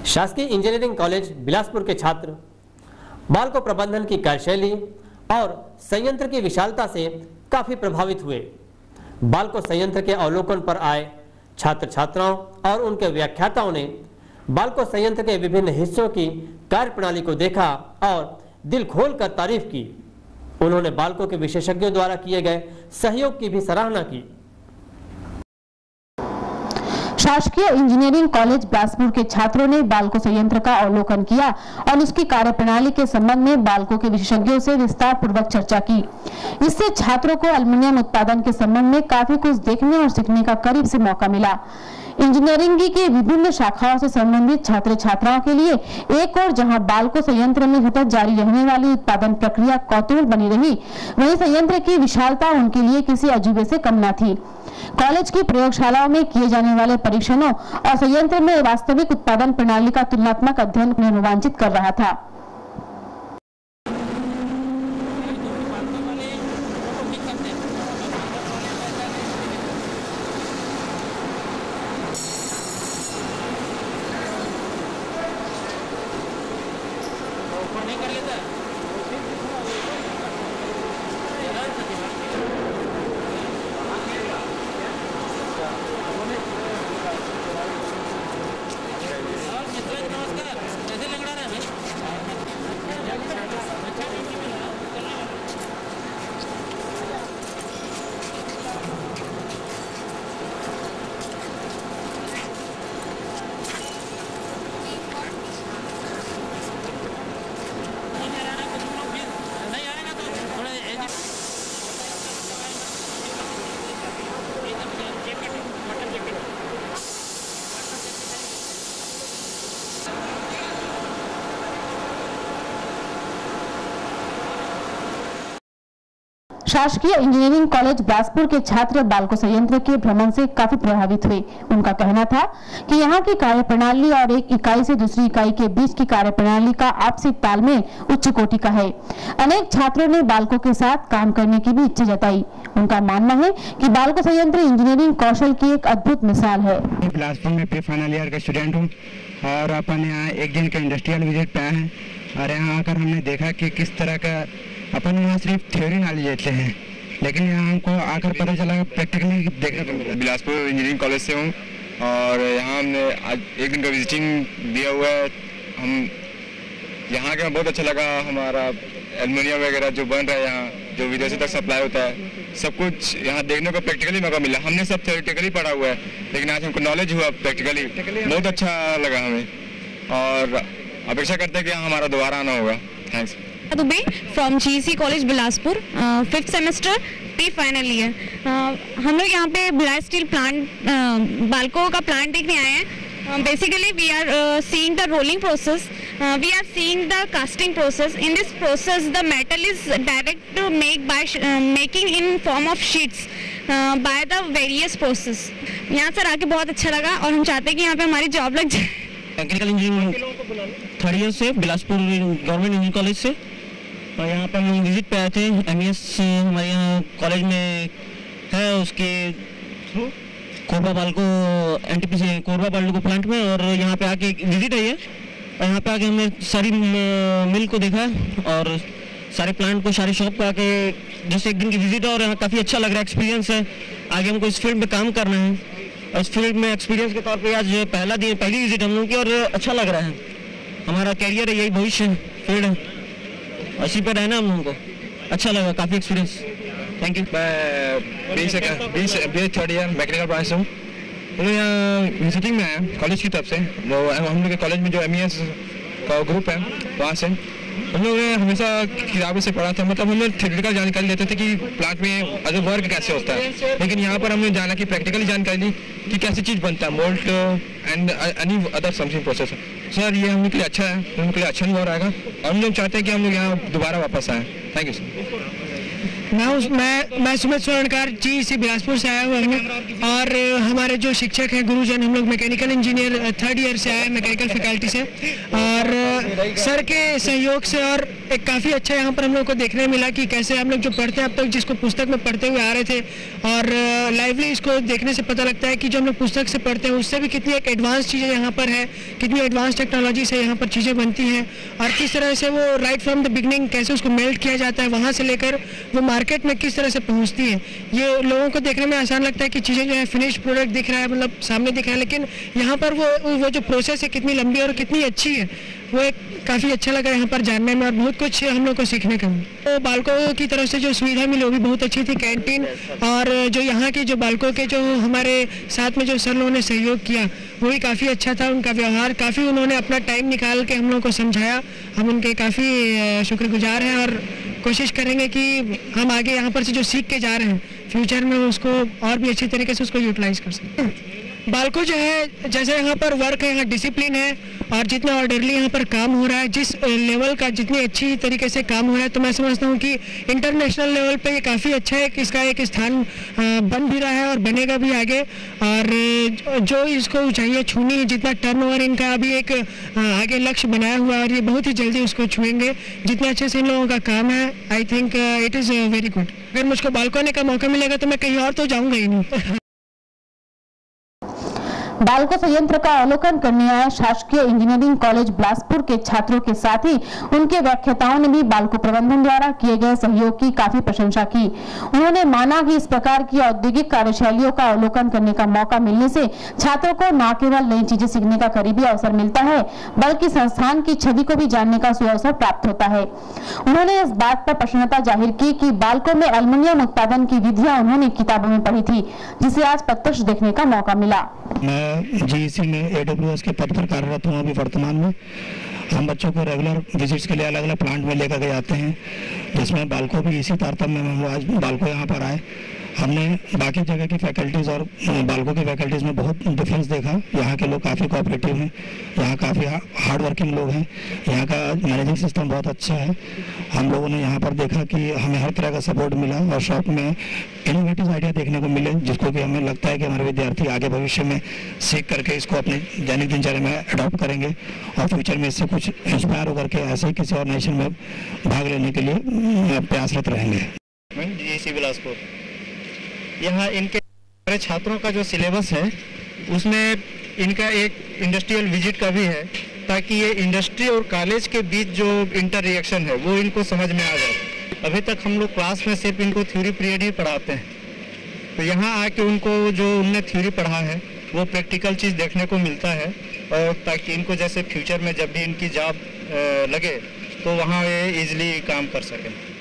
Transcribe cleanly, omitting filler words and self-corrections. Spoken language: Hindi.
शासकीय इंजीनियरिंग कॉलेज बिलासपुर के छात्र बाल्को प्रबंधन की कार्यशैली और संयंत्र की विशालता से काफी प्रभावित हुए। बाल्को संयंत्र के अवलोकन पर आए छात्र छात्राओं और उनके व्याख्याताओं ने बाल्को संयंत्र के विभिन्न हिस्सों की कार्यप्रणाली को देखा और दिल खोलकर तारीफ की। उन्होंने बाल्को के विशेषज्ञों द्वारा किए गए सहयोग की भी सराहना की। शासकीय इंजीनियरिंग कॉलेज बिलासपुर के छात्रों ने बाल्को संयंत्र का अवलोकन किया और उसकी कार्यप्रणाली के संबंध में बाल्को के विशेषज्ञों से विस्तार पूर्वक चर्चा की। इससे छात्रों को एल्युमिनियम उत्पादन के संबंध में काफी कुछ देखने और सीखने का करीब से मौका मिला। इंजीनियरिंग की विभिन्न शाखाओं से संबंधित छात्र छात्राओं के लिए एक और जहां बाल्को संयंत्र में सतत जारी रहने वाली उत्पादन प्रक्रिया कौतूहल बनी रही, वहीं संयंत्र की विशालता उनके लिए किसी अजूबे से कम न थी। कॉलेज की प्रयोगशालाओं में किए जाने वाले परीक्षणों और संयंत्र में वास्तविक उत्पादन प्रणाली का तुलनात्मक अध्ययन उन्हें रोमांचित कर रहा था। शासकीय इंजीनियरिंग कॉलेज बिलासपुर के छात्र बाल्को संयंत्र के भ्रमण से काफी प्रभावित हुए। उनका कहना था कि यहाँ की कार्यप्रणाली और एक इकाई से दूसरी इकाई के बीच की कार्यप्रणाली का आपसी तालमेल उच्च कोटि का है। अनेक छात्रों ने बाल्को के साथ काम करने की भी इच्छा जताई। उनका मानना है कि बाल्को संयंत्र इंजीनियरिंग कौशल की एक अद्भुत मिसाल है। बिलासपुर में प्री फाइनल ईयर का स्टूडेंट हूँ और अपन यहाँ एक दिन का इंडस्ट्रियल विजिट पे आए हैं और यहाँ आकर हमने देखा कि किस तरह का अपन वहाँ सिर्फ थ्योरी नॉलेज लेते हैं, लेकिन यहाँ हमको आकर पता चला प्रैक्टिकली देखने को मिला। बिलासपुर इंजीनियरिंग कॉलेज से हूँ और यहाँ हमने आज एक दिन का विजिटिंग दिया हुआ है। हम यहाँ का बहुत अच्छा लगा। हमारा एल्युमिनियम वगैरह जो बन रहा है यहाँ, जो विदेशों तक सप्लाई होता है, सब कुछ यहाँ देखने को प्रैक्टिकली मौका मिला। हमने सब थ्योरेटिकली पढ़ा हुआ है, लेकिन आज हमको नॉलेज हुआ प्रैक्टिकली, बहुत अच्छा लगा हमें और अपेक्षा करते हैं कि यहाँ हमारा दोबारा आना होगा। Thanks. Dubey from GC college Bilaspur, 5th semester pre final year. हम लोग यहाँ पे ब्लैक स्टील प्लांट बाल्को का प्लांट देखने आए हैं। Basically we are seeing the rolling process, we are seeing the casting process. In this process the metal is direct make by making in form of sheets by the various process. यहाँ सर आके बहुत अच्छा लगा और हम चाहते हैं कि यहाँ पे हमारी जॉब लग जाए। टेक्निकल इंजीनियरिंग 3rd ईयर से बिलासपुर गवर्नमेंट इंजीनियरिंग कॉलेज से, और यहाँ पर हम विजिट पे आए थे। MES हमारे यहाँ कॉलेज में है, उसके through Korba Balco NTPC Korba Balco plant में, और यहाँ पे आके विजिट है ये, और यहाँ पे आके हमने सारी मिल को देखा और सारे प्लांट को, सारी शॉप को आके जैसे एक दिन की विजिट है और यहाँ काफ़ी अच्छा लग रहा है, एक्सपीरियंस है। आगे हमको इस फील्ड में काम करना है और इस फील्ड में एक्सपीरियंस के तौर पे आज पहली विजिट हम लोग की और अच्छा लग रहा है। हमारा कैरियर है, यही भविष्य फील्ड है, इसी पर रहना हम लोगों को अच्छा लगा, काफ़ी एक्सपीरियंस। Thank you. मैं BA 3rd year mechanical branch से हूँ। हम लोग यहाँ विजिटिंग में आए हैं कॉलेज की तरफ से। जो हम लोग के कॉलेज में जो MES का ग्रुप है, वहाँ से हम लोग ने हमेशा किताबों से पढ़ा था, मतलब हम लोग थ्योरेटिकल जानकारी लेते थे कि प्लांट में अदर वर्क कैसे होता है, लेकिन यहाँ पर हमने जाना कि प्रैक्टिकली जानकारी ली कि कैसी चीज़ बनता है, molt and any other something process. Sir ये हम लोग के लिए अच्छा है, हम लोग के लिए अच्छा अनुभव रहेगा और हम लोग चाहते हैं कि हम लोग यहाँ दोबारा वापस आएँ। Thank you sir. मैं सुमित स्वर्णकार जीईसी बिलासपुर से आया हुआ हूँ और हमारे जो शिक्षक हैं गुरुजन, हम लोग मैकेनिकल इंजीनियर 3rd ईयर से आए, मैकेनिकल फैकल्टी से, और सर के सहयोग से और एक काफ़ी अच्छा यहाँ पर हम लोग को देखने मिला कि कैसे हम लोग जो पढ़ते हैं अब तक जिसको पुस्तक में पढ़ते हुए आ रहे थे और लाइवली इसको देखने से पता लगता है कि जो हम लोग पुस्तक से पढ़ते हैं उससे भी कितनी एक एडवांस चीज़ें यहाँ पर है, कितनी एडवांस टेक्नोलॉजी से यहाँ पर चीज़ें बनती हैं और किस तरह से वो राइट फ्रॉम द बिगनिंग कैसे उसको मेल्ट किया जाता है, वहाँ से लेकर वो मार्केट में किस तरह से पहुँचती है। ये लोगों को देखने में आसान लगता है कि चीज़ें जो है फिनिश प्रोडक्ट दिख रहा है, मतलब सामने दिख रहा है, लेकिन यहाँ पर वो जो प्रोसेस है कितनी लंबी और कितनी अच्छी है, वो एक काफ़ी अच्छा लगा यहाँ पर जानने में और बहुत कुछ हम लोग को सीखने को मिला। तो बालकों की तरफ से जो सुविधा मिली वो भी बहुत अच्छी थी, कैंटीन और जो यहाँ के जो बालकों के जो हमारे साथ में जो सर लोगों ने सहयोग किया वो भी काफ़ी अच्छा था। उनका व्यवहार काफ़ी, उन्होंने अपना टाइम निकाल के हम लोग को समझाया, हम उनके काफ़ी शुक्रगुजार हैं और कोशिश करेंगे कि हम आगे यहाँ पर से जो सीख के जा रहे हैं फ्यूचर में उसको और भी अच्छी तरीके से उसको यूटिलाइज कर सकते हैं। बालकों जो है जैसे यहाँ पर वर्क है, यहाँ डिसिप्लिन है और जितना ऑर्डरली यहाँ पर काम हो रहा है, जिस लेवल का जितनी अच्छी तरीके से काम हो रहा है, तो मैं समझता हूँ कि इंटरनेशनल लेवल पे ये काफ़ी अच्छा है कि इसका एक स्थान बन भी रहा है और बनेगा भी आगे। और जो इसको ऊंचाइयाँ छूनी है, जितना टर्नओवर इनका अभी एक आगे लक्ष्य बनाया हुआ है और ये बहुत ही जल्दी उसको छुएंगे। जितने अच्छे से इन लोगों का काम है, I think it is very good. अगर मुझको बालकों आने का मौका मिलेगा तो मैं कहीं और तो जाऊँगा ही नहीं। बालको संयंत्र का अवलोकन करने आए शासकीय इंजीनियरिंग कॉलेज बिलासपुर के छात्रों के साथ ही उनके व्याख्याताओं ने भी बालको प्रबंधन द्वारा किए गए सहयोग की काफी प्रशंसा की। उन्होंने माना कि इस प्रकार की औद्योगिक कार्यशैलियों का अवलोकन करने का मौका मिलने से छात्रों को न केवल नई चीजें सीखने का करीबी अवसर मिलता है, बल्कि संस्थान की छवि को भी जानने का सुअवसर प्राप्त होता है। उन्होंने इस बात पर प्रसन्नता जाहिर की कि बालको में एल्युमिनियम उत्पादन की विधियां उन्होंने किताबों में पढ़ी थी, जिसे आज प्रत्यक्ष देखने का मौका मिला। मैं जीईसी में AWS के पद पर कार्यरत हूँ अभी वर्तमान में। हम बच्चों को रेगुलर विजिट्स के लिए अलग अलग प्लांट में लेकर के जाते हैं, जिसमें बालको भी इसी तारतम्य में हम आज बालको यहाँ पर आए। हमने बाकी जगह की फैकल्टीज़ और बालको की फैकल्टीज़ में बहुत डिफरेंस देखा। यहाँ के लोग काफ़ी कोऑपरेटिव हैं, यहाँ काफ़ी हार्ड वर्किंग लोग हैं, यहाँ का मैनेजिंग सिस्टम बहुत अच्छा है। हम लोगों ने यहाँ पर देखा कि हमें हर तरह का सपोर्ट मिला और शॉप में इनोवेटिव आइडिया देखने को मिले, जिसको कि हमें लगता है कि हमारे विद्यार्थी आगे भविष्य में सीख करके इसको अपने दैनिक दिनचर्या में अडॉप्ट करेंगे और फ्यूचर में इससे कुछ इंस्पायर होकर के ऐसे ही किसी और नेशन में भाग लेने के लिए प्रयासरत रहेंगे। जीईसी बिलासपुर, यहाँ इनके छात्रों का जो सिलेबस है उसमें इनका एक इंडस्ट्रियल विजिट का भी है, ताकि ये इंडस्ट्री और कॉलेज के बीच जो इंटर रिएक्शन है वो इनको समझ में आ जाए। अभी तक हम लोग क्लास में सिर्फ इनको थ्योरी पीरियड ही पढ़ाते हैं, तो यहाँ आके उनको जो उनने थ्योरी पढ़ा है वो प्रैक्टिकल चीज़ देखने को मिलता है, और ताकि इनको जैसे फ्यूचर में जब भी इनकी जॉब लगे तो वहाँ ये ईजिली काम कर सकें।